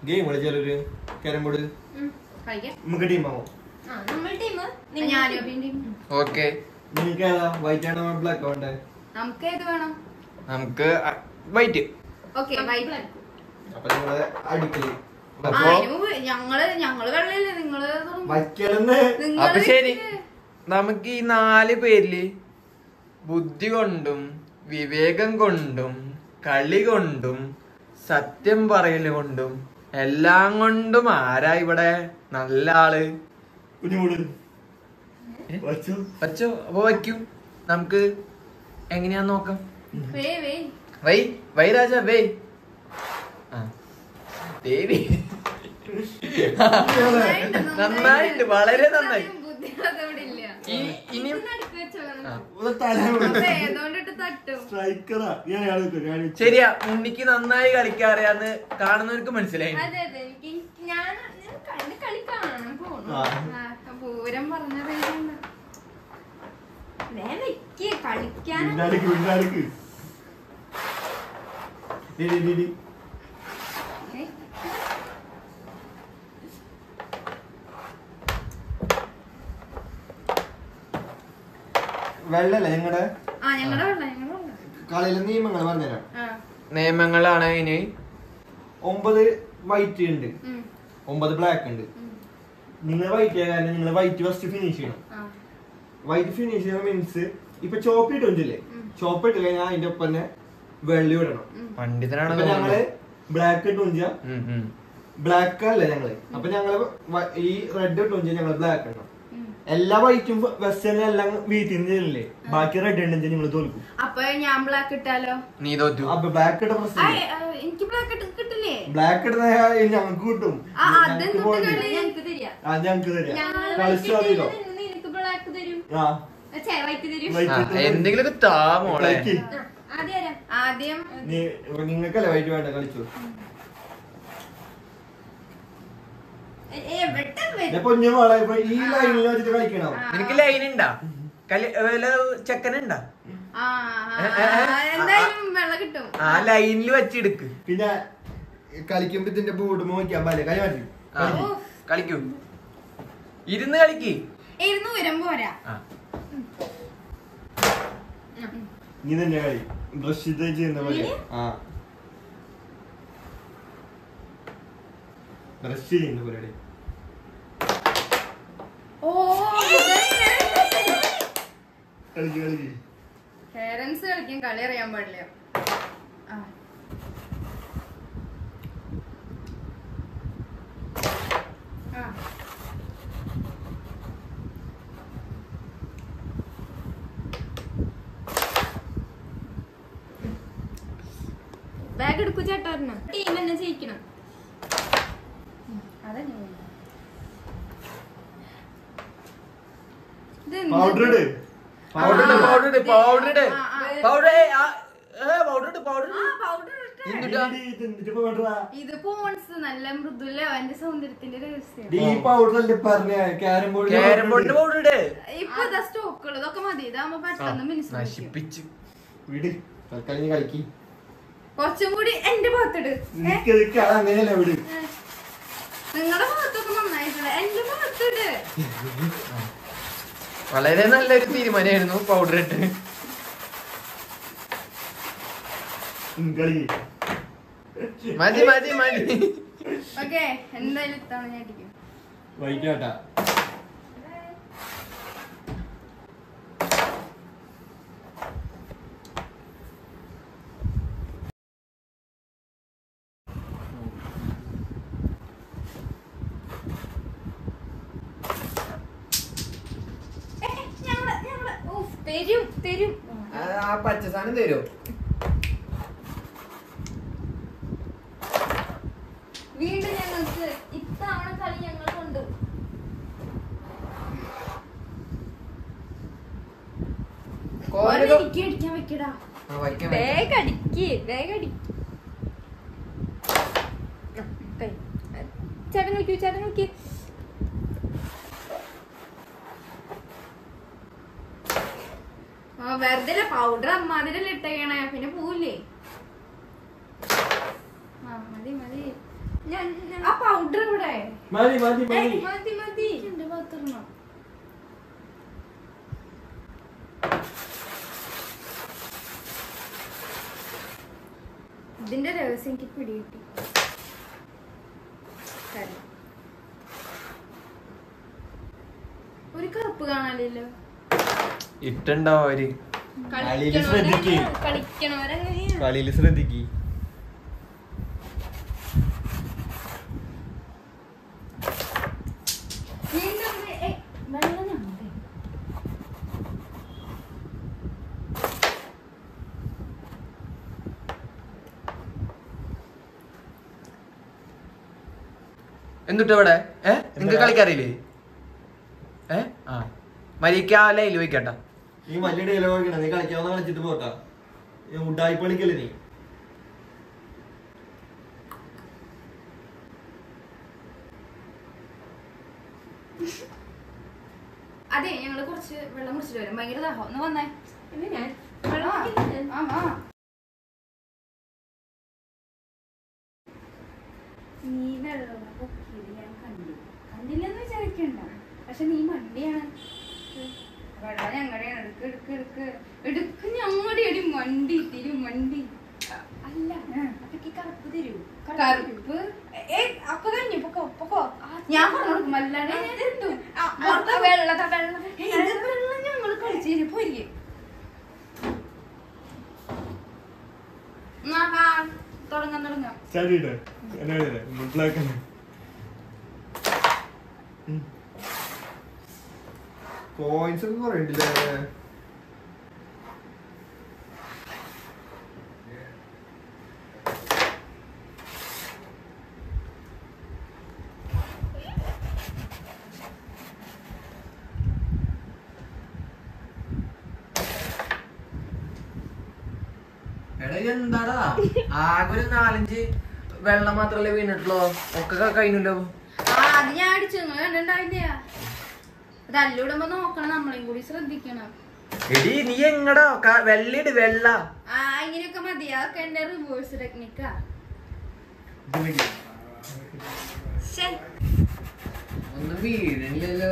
Game കളിച്ചാലൊരു carrom board നമുക്ക് ടീമാവോ? Okay നിങ്ങൾക്ക് ഏതാ വൈറ്റ് ആണോ ബ്ലാക്ക് വേണ്ടേ? നമുക്ക് ഏത് വേണം? നമുക്ക് വൈറ്റ്. അപ്പൊ നിങ്ങള് അടിക്കല് ഞങ്ങള് വെള്ളയില്ലേ നിങ്ങള് വയ്ക്കലെന്ന്. അപ്പൊ ശരി, നമുക്ക് ഈ 4 പേരില് ബുദ്ധി കൊണ്ടും വിവേകം കൊണ്ടും കളി കൊണ്ടും സത്യം പറയല് കൊണ്ടും എല്ലാം കൊണ്ടും ആരാ ഇവിടെ നല്ല ആള്? വച്ചോ. അപ്പൊ വയ്ക്കൂ. നമുക്ക് എങ്ങനെയാന്ന് നോക്കാം. വൈ രാജ വൈ. ദേവി നന്നായിട്ട്, വളരെ നന്നായി. ശരിയാ, ഉണ്ണിക്ക് നന്നായി കളിക്കാൻ അറിയാന്ന് കാണുന്നവർക്ക് മനസ്സിലായി. പൂരം പറഞ്ഞ കളിക്കാൻ വെള്ളല്ലേ ഞങ്ങളുടെ കളിയിലെ നിയമങ്ങൾ പറഞ്ഞുതരാം. നിയമങ്ങളാണ് ഇനി 9 വൈറ്റ് ഉണ്ട്, 9 ബ്ലാക്ക് ഉണ്ട്. നിങ്ങൾ വൈറ്റ് ചെയ്യാൻ കാരണം നിങ്ങൾ വൈറ്റ് ഫസ്റ്റ് ഫിനിഷ് ചെയ്യണം. വൈറ്റ് ഫിനിഷ് ചെയ്യണം മീൻസ് ഇപ്പൊ ചോപ്പ് ഇട്ടില്ലേ, ചോപ്പ് ഇട്ട് കഴിഞ്ഞാൽ അതിന്റെ ഒപ്പം തന്നെ വെള്ളി ഇടണം. പണ്ഡിതനാണ് ഞങ്ങള് ബ്ലാക്ക് ഇട്ടും ബ്ലാക്ക് അല്ല ഞങ്ങള്. അപ്പൊ ഞങ്ങള് ഈ റെഡ് ഇട്ടും ഞങ്ങള് ബ്ലാക്ക് ഇടണം. എല്ലാ വൈറ്റും വെസ്റ്റേൺ എല്ലാം വീട്ടിൽ നിന്ന് ചെയ്യില്ലേ, ബാക്കി റെഡ് ഉണ്ടെങ്കിൽ നിങ്ങൾ തോൽക്കും. അപ്പൊ ഞാൻ ബ്ലാക്ക് ഇട്ടാലോ? നീ തോറ്റു. അപ്പൊ ബ്ലാക്ക് ഇട്ട പ്രശ്നം എനിക്ക് ബ്ലാക്ക് കിട്ടില്ലേ? ബ്ലാക്ക് ഇടുന്ന ഞങ്ങൾക്ക് കിട്ടും. ഞങ്ങക്ക് തരാം. കളിച്ചോ എന്തെങ്കിലും താ മോളെ. ആദ്യം നിങ്ങൾക്കല്ലേ വൈറ്റ് വേണ്ട, കളിച്ചു. പൊന്നുമോളെ ഇപ്പൊ ഈ ലൈനിൽ വെച്ചിട്ട് കളിക്കണോ? നിനക്ക് ലൈൻ ഉണ്ടാ? ചെക്കനുണ്ടാ? ആ ലൈനിൽ വെച്ചെടുക്ക്. പിന്നെ കളിക്കുമ്പോ ഇതിന്റെ ബോർഡ് നോക്കിയാ കളി മാറ്റി കളിക്കൂ. ഇരുന്ന് കളിക്ക്. നീ തന്നെ കളി ബ്രഷ് ചെയ്യുന്ന പോലെ. ബ്രഷ് ചെയ്യുന്ന പോലെ പേരൻസ് കളിക്കാൻ കളി അറിയാൻ പാടില്ല. ബാഗ് എടുക്കൂ ചേട്ടാ, ടീം തന്നെ ജയിക്കണം. ഇത് പോൺസ് നല്ല മൃദുല അവന്റെ സൗന്ദര്യത്തിന്റെ ഇപ്പൊ സ്റ്റോക്കുകൾ ഇതൊക്കെ മതി. ഇതാകുമ്പോ പെട്ടെന്ന് കുറച്ചും കൂടി എന്റെ ഭാഗത്തിട്. നിങ്ങളുടെ ഭാഗത്തൊക്കെ നന്നായിട്ടുണ്ട്, എന്റെ ഭാഗത്തിട്. വളരെ നല്ലൊരു തീരുമാനമായിരുന്നു പൗഡർ ഇട്ട്. മതി മതി മതി. ഓക്കെ, എന്തായാലും ഇത്തവണ ഞാൻ അടിക്കും. വൈകാട്ടാ തരും. ആ പച്ച സാധനം തരുമോ? വീണ്ടും ഞങ്ങൾക്ക് ഇത്തവണ കളി ഞങ്ങൾ കൊണ്ട് അടിക്കാൻ വെക്കടാ. വേഗം അടിക്ക്, വേഗം അടിക്ക്. ചേട്ടൻ വിളിക്കൂ, ചേട്ടൻ വിളിക്ക്. വെറുതെ പൗഡർ അമ്മാതിരല്ലേ ഇട്ടേക്കണേ, പിന്നെ പോവില്ലേ? മതി മതി. ആ പൗഡർ ഇവിടെ മതി മതി മതി. മതി മതി എന്റെ ഭാഗത്തിടണോ? ഇതിന്റെ രഹസ്യം എനിക്ക് പിടികിട്ടി. ഒരു കറുപ്പ് കാണാനില്ലല്ലോ. ഇട്ടുണ്ടാവും അവര്. കളിയില് ശ്രദ്ധിക്ക്. കളിക്കണവരെങ്ങനെയാ? കളിയില് ശ്രദ്ധിക്ക്. എന്തുട്ടാ ഇവിടെ? നിങ്ങക്ക് കളിക്കാറില്ലേ? ആ മരിക്കാലയിൽ വയ്ക്കട്ട. നീ വലിയ ഡയലോഗ് കളിക്കണം. നീ കളിക്കാവുന്ന കളിച്ചിട്ട് പോട്ടാ. ഉഡായി കളിക്കല്ലേ നീ? അതെ, ഞങ്ങള് കുറച്ച് വെള്ളം കുടിച്ചിട്ട് വരും. ഭയങ്കര ദാഹം. ഒന്ന് വന്നേ. ഞാൻ നീ വെള്ളം ഞാൻ കണ്ടില്ലെന്ന് വിചാരിക്കണ്ട. പക്ഷെ നീ മണ്ടിയാണ്. വെള്ളം ഞങ്ങളുടെയാണ്. എടുക്ക് എടുക്ക് എടുക്ക് എടുക്ക്. ഞങ്ങളുടെ അടി മണ്ടി മണ്ടി അല്ല. അപ്പൊക്ക് കറുപ്പ് തരൂ. കറുപ്പ് അപ്പൊ കഴിഞ്ഞു. പൊക്കോ പൊക്കോ. ഞാൻ പറഞ്ഞു കൊടുക്കും. അല്ലാതെ വെള്ളം ഞങ്ങള് കളിച്ചു പോയി. തുടങ്ങാം. കോയിൻസ് ഒക്കെ കുറെ ഉണ്ടല്ലേ? എന്താടാ ആകെ ഒരു 4-5 വെള്ളം മാത്രല്ലേ വീണിട്ടുള്ളൂ. ഒക്കെ കഴിഞ്ഞല്ലോ. അത് ഞാൻ അടിച്ചു. നിങ്ങൾ കണ്ടിട്ടുണ്ടാവില്ല. അത് അല്ലൂടുമ്പോ നോക്കണം. നമ്മളെയും കൂടി ശ്രദ്ധിക്കണം. എടി നീ എങ്ങടാ വെള്ളിട് വെള്ള. ഇങ്ങനെയൊക്കെ മതി. അതൊക്കെ എന്റെ റിവേഴ്സ് ടെക്നിക്കാ. ഒന്നും വീഴണില്ലല്ലോ.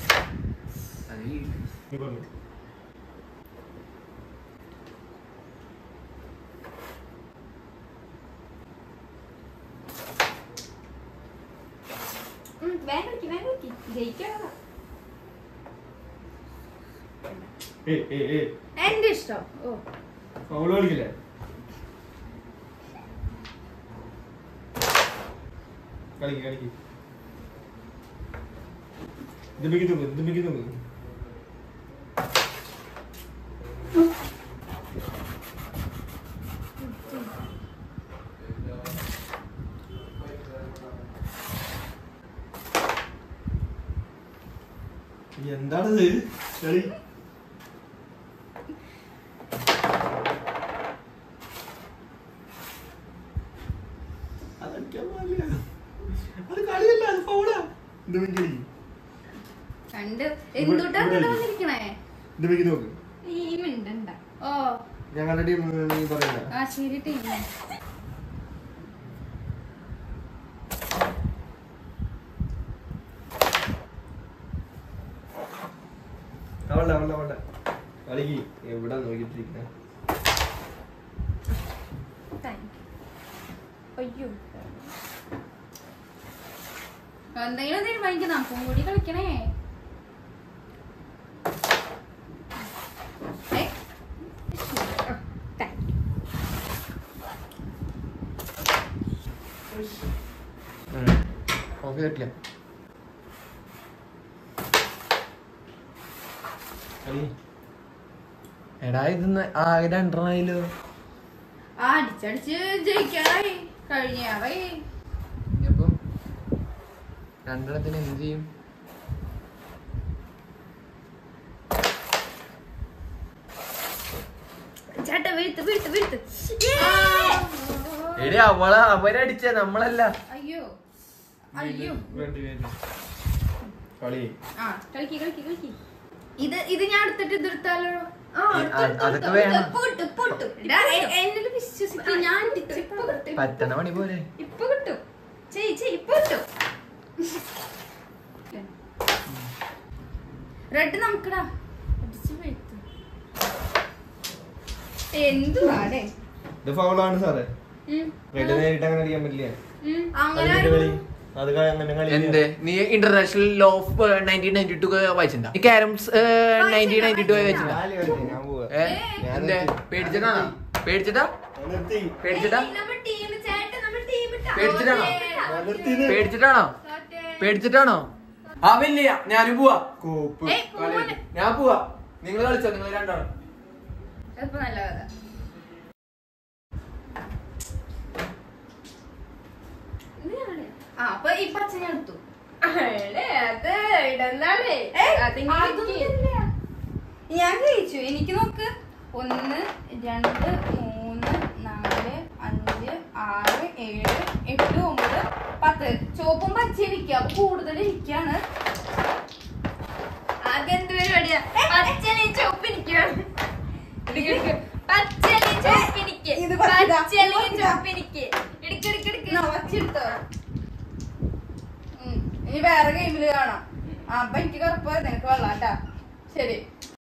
എന്റെ ഇഷ്ടം. കളിക്കില്ലേ? കളിക്ക് കളിക്ക്. ഇത് നോക്ക്. എന്താണത് കളി? അതടിക്കാൻ പാടില്ല. അത് കളിയല്ല, അത് ഫൗളാ. ഇത് കളി കണ്ട് എന്തുട്ടാ വന്നിരിക്കണേ? ഇത് നോക്ക്. ഈ മിണ്ടണ്ട. ഓ ഞങ്ങളുടെ ടീം പറയുന്ന. ആ ശരി ടീം. അവളുടെ കളിക്ക്. എവിടെ നോക്കിട്ടിരിക്കുന്ന? അയ്യോ, എന്തെങ്കിലും തീരുമാനിക്കാം. നമുക്കും കൂടി കളിക്കണേ. കിട്ടില്ല. എടാ ഇത് ആകെ 2 അടിച്ചടിച്ച് ജയിക്കാറായി. കഴിഞ്ഞാറായി. ഇനിയിപ്പം 2 എന്ത് ചെയ്യും? ചേട്ടാ വീഴ്ത്ത്. എടി അവരടിച്ച നമ്മളല്ല. അയ്യോ കളി. കളിക്ക്. ഇത് ഞാൻ എടുത്തിട്ട് ഇതെടുത്താലോ? അതൊക്കെ വേണം. എന്നിട്ട് വിശ്വസിക്കും. ഞാൻ പറ്റണ പണി പോലെ. ഇപ്പൊ കിട്ടും. റെഡ് നമുക്കടാ എന്തുവാടേ ഇത് ഫൗളാണ് സാറേ. റെഡ് നേരിട്ട് അങ്ങനെ അടിക്കാൻ പറ്റില്ല. അത് അങ്ങനെ കളി എന്ത് നീ ഇന്റർനാഷണൽ ലോ ഓഫ് 1992 വായിച്ചിട്ടുണ്ടോ? നീ കാരംസ് 1992 വായിച്ചിട്ടുണ്ടോ? ഞാൻ പോവാ. എന്തേ പേടിച്ചിട്ടാണോ? പേടിച്ചിട്ടാ പേടിച്ചിട്ടാ പേടിച്ചിട്ടാണോ പേടിച്ചിട്ടാണോ പേടിച്ചിട്ടാണോ? ആവില്ല, ഞാനും പോവാ. കോപ്പ് ഞാൻ പോവാ. നിങ്ങൾ കളിച്ചോ, നിങ്ങൾ രണ്ടാളും. നല്ല കഥ. അപ്പൊ ഈ പച്ച ഞാൻ എടുത്തു. ഞാൻ ജയിച്ചു. എനിക്ക് നോക്ക് 1 2 3 4 5 6 7 8 9 10 ചുവപ്പും പച്ച ഇരിക്കുക. അപ്പൊ കൂടുതൽ ഇരിക്കാണ്. അതെന്ത് പരിപാടിയാ? പച്ചലയും ചുവപ്പിനിക്കാണ്. പച്ചലയും ചുവപ്പിനിക്ക് പച്ചലയും ചുവപ്പിനിക്ക് ഇടുക്കെടുക്കെടുക്ക് വച്ചെടുത്തോ. ഇനി വേറെ ഗെയിമില് കാണാം. അപ്പൊ എനിക്ക് കറുപ്പ്, നിനക്ക് വെള്ളാട്ടാ. ശരി.